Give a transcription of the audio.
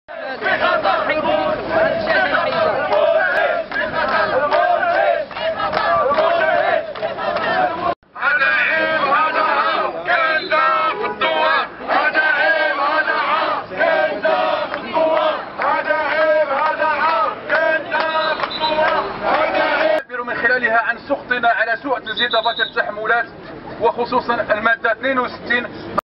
عن سخطنا على سوء تسديد دفاتر التحملات وخصوصا المادة 62